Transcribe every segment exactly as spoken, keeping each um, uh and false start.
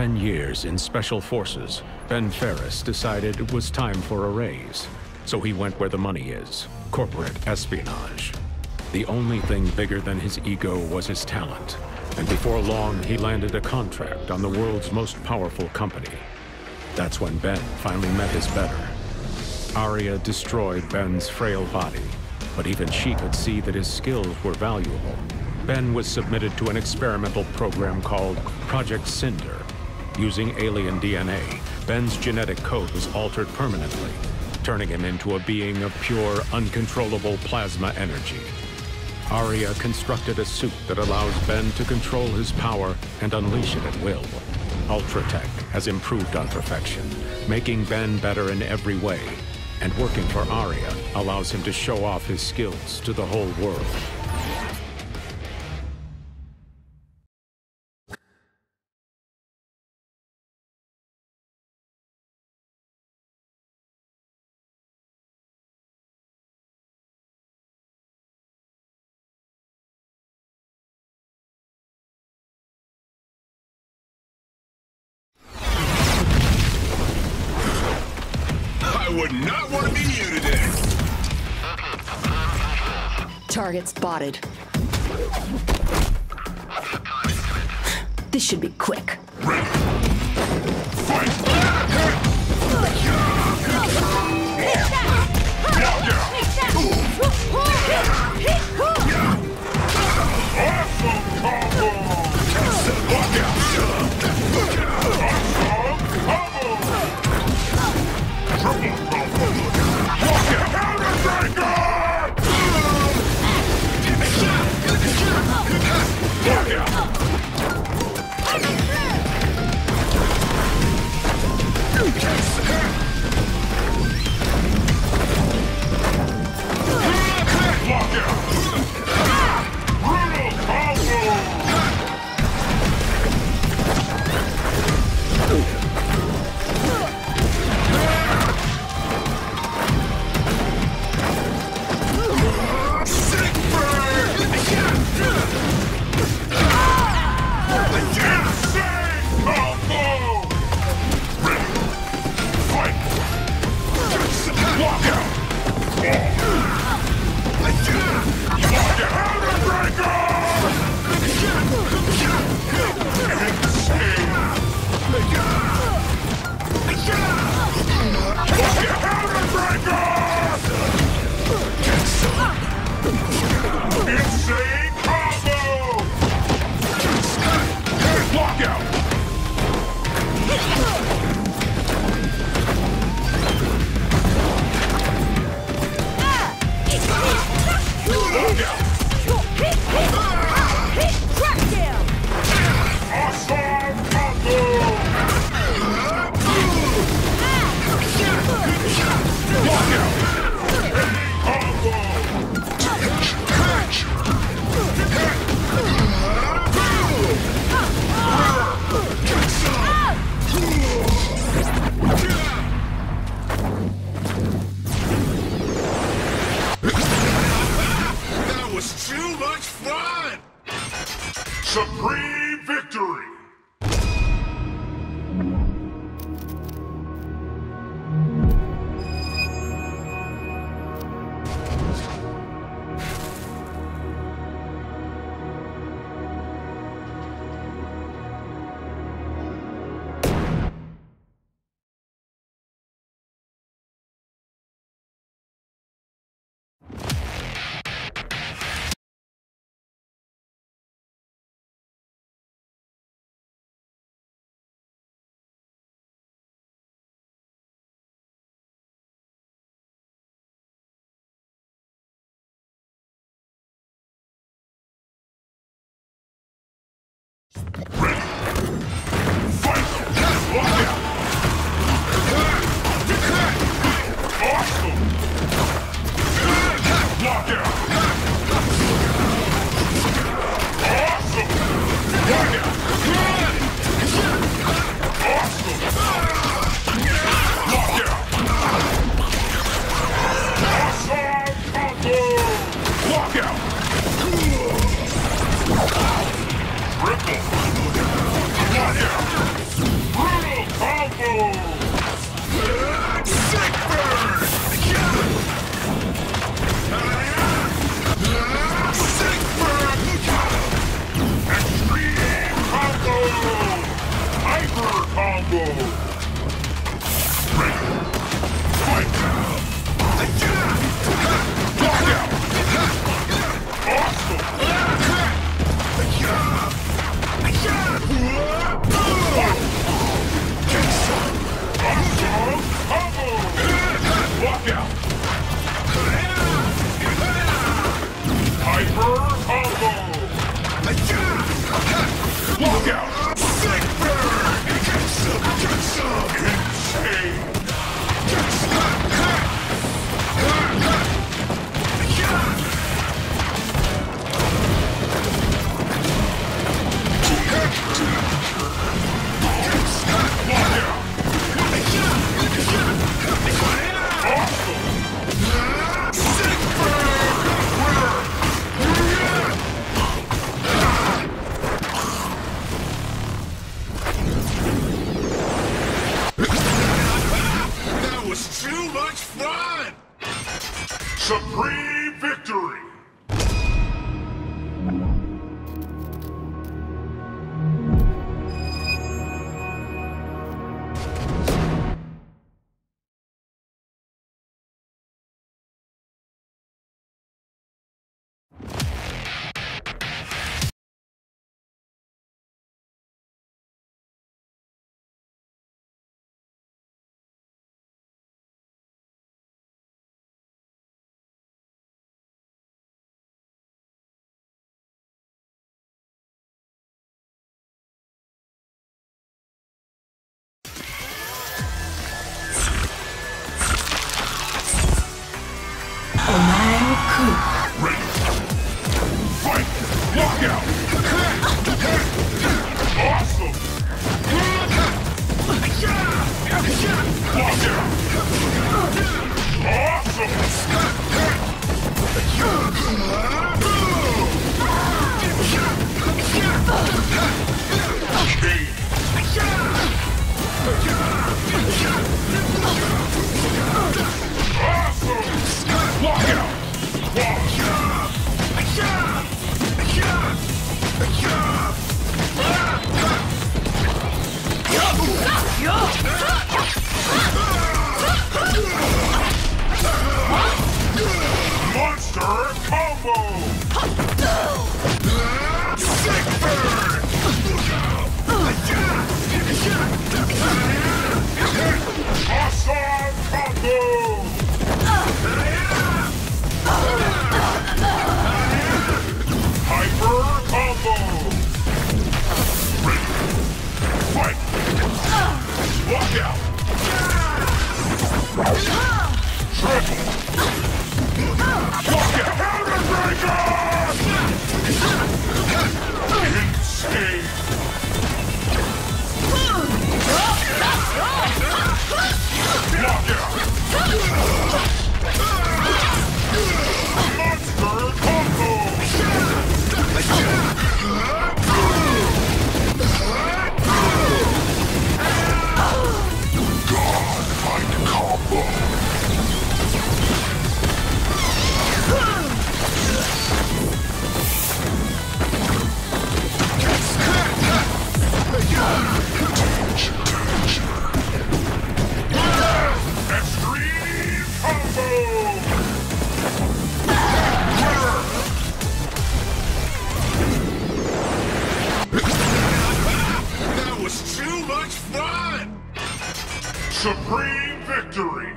ten years in Special Forces, Ben Ferris decided it was time for a raise. So he went where the money is, corporate espionage. The only thing bigger than his ego was his talent. And before long, he landed a contract on the world's most powerful company. That's when Ben finally met his better. Aria destroyed Ben's frail body, but even she could see that his skills were valuable. Ben was submitted to an experimental program called Project Cinder. Using alien D N A, Ben's genetic code was altered permanently, turning him into a being of pure, uncontrollable plasma energy. Aria constructed a suit that allows Ben to control his power and unleash it at will. Ultratech has improved on perfection, making Ben better in every way. And working for Aria allows him to show off his skills to the whole world. I would not want to be you today. Target spotted. This should be quick. Ready. Fight. Awesome combo. Walk out. Awesome combo. Triple combo. Walk out. much fun! Supreme victory! Ready! Fight! Lock out! Awesome! Lock out! Monster combo! Sick burn! Awesome combo! Hyper combo! Ready! Fight! Lock out! Triple! Lock out! Counterbreaker! Insane! Lock out! Monster combo! God-like combo! Extreme combo! That was too much fun! Supreme victory!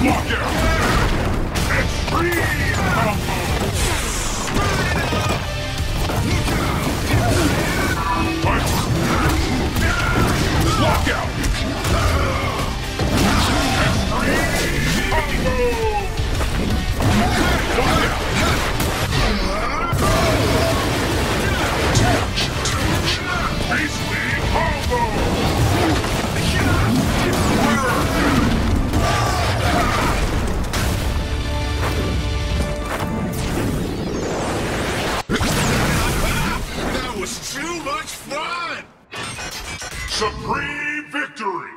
That was too much fun! Supreme victory!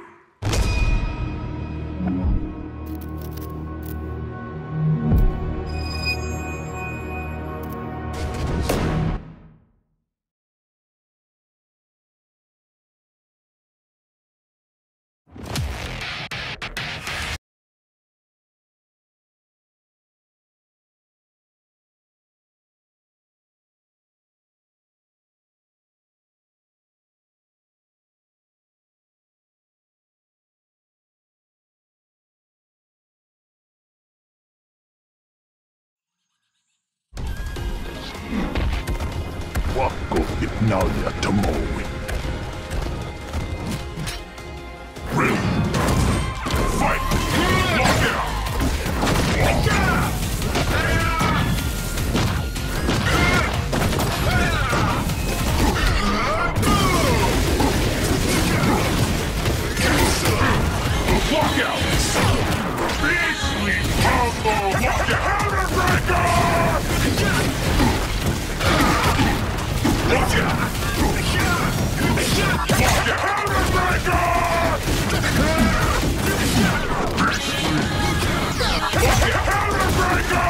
Pakko itnauja Tomowi. Ready! Fight! Lock out! Lock out! Beastly combo! Lock out! Counterbreaker! Watch out! Watch out! Counterbreaker! Watch out! Counterbreaker!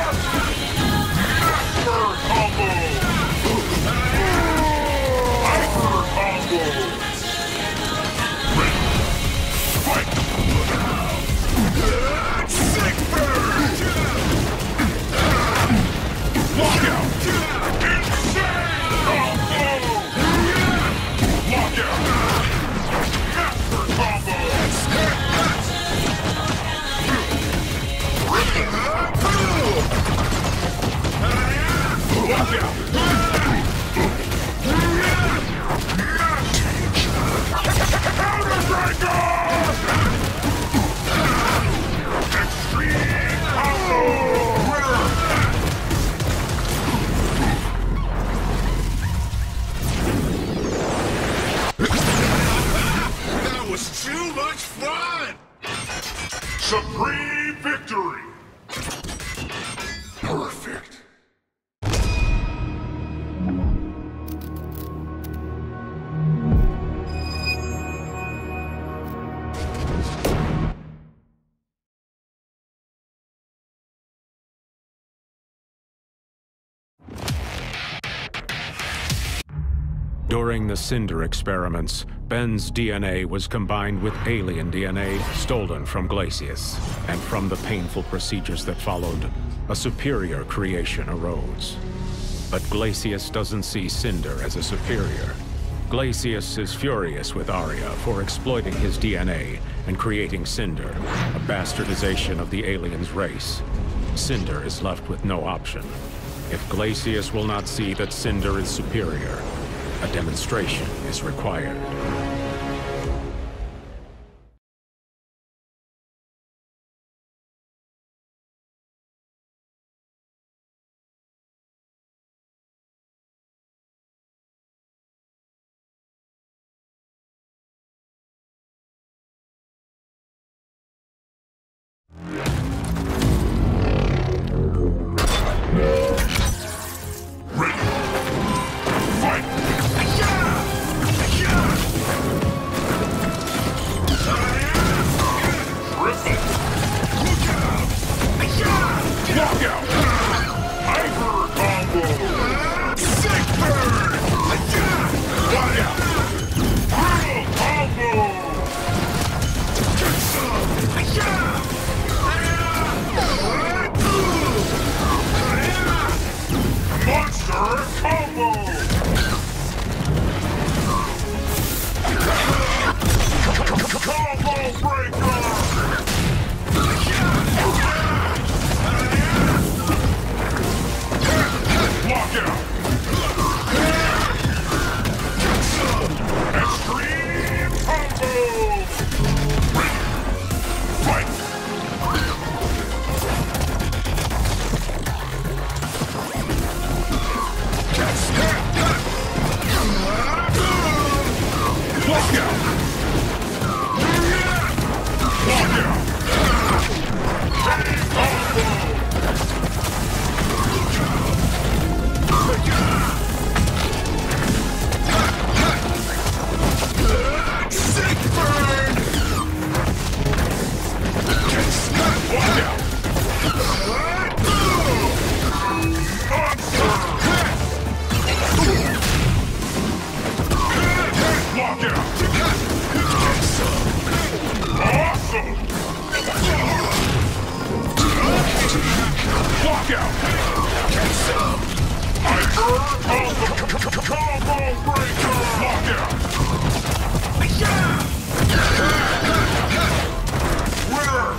Master combo! Hyper combo! Ready! Fight! Sick bird! Lock out! Insane! Combo! Lock out! Master combo! Lock out! Counterbreaker! Extreme combo! Winner! That was too much fun! Supreme victory! Perfect! During the Cinder experiments, Ben's D N A was combined with alien D N A stolen from Glacius. And from the painful procedures that followed, a superior creation arose. But Glacius doesn't see Cinder as a superior. Glacius is furious with Arya for exploiting his D N A and creating Cinder, a bastardization of the aliens' race. Cinder is left with no option. If Glacius will not see that Cinder is superior, a demonstration is required. Combo breaker! out! Get some! Hyper combo! Combo breaker! Lock out! Winner!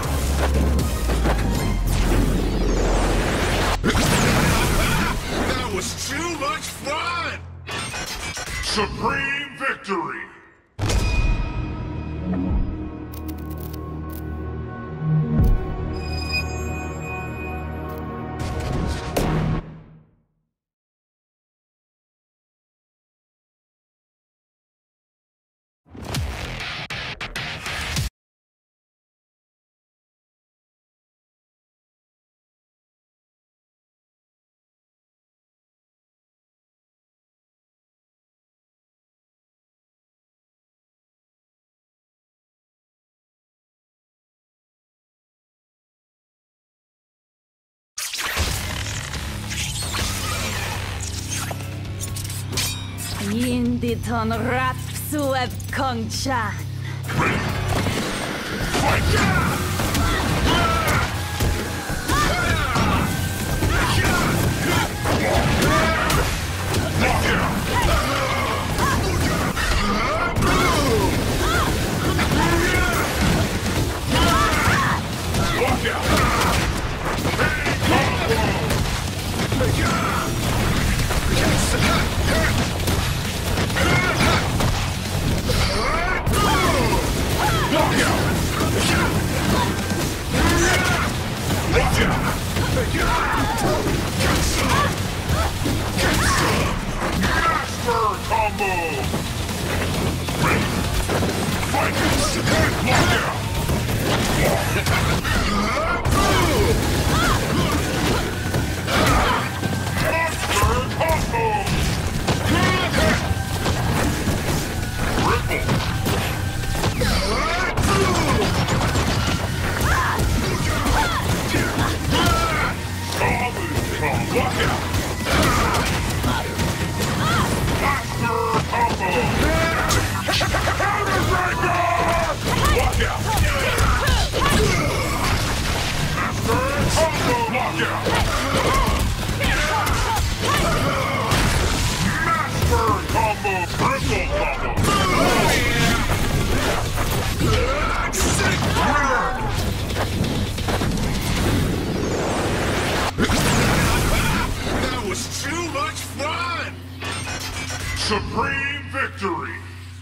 That was too much fun! Supreme victory! ยินดีต้อนรับสู่เว็บของฉัน That was too much fun! Supreme victory!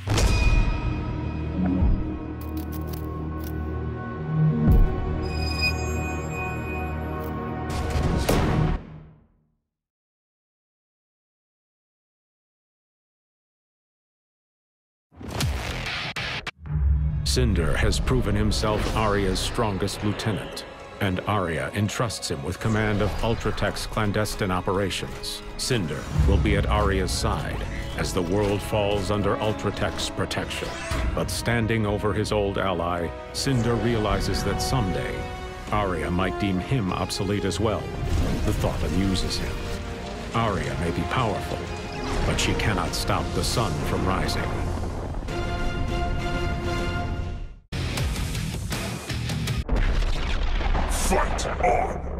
Cinder has proven himself Arya's strongest lieutenant, and Arya entrusts him with command of Ultratech's clandestine operations. Cinder will be at Arya's side as the world falls under Ultratech's protection. But standing over his old ally, Cinder realizes that someday, Arya might deem him obsolete as well. The thought amuses him. Arya may be powerful, but she cannot stop the sun from rising. Fight on!